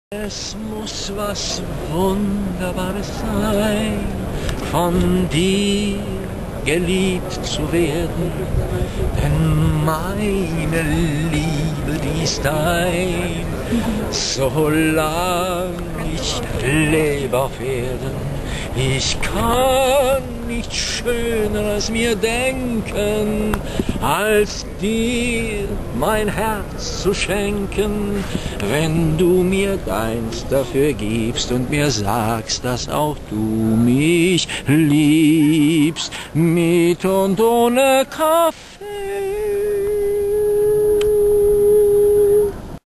Es muss was Wunderbares sein, von dir geliebt zu werden, denn meine Liebe, die ist dein, solang ich lebe auf Erden. Ich kann nicht Schöneres mir denken, als dir mein Herz zu schenken, wenn du mir deins dafür gibst und mir sagst, dass auch du mich liebst, mit und ohne Kaffee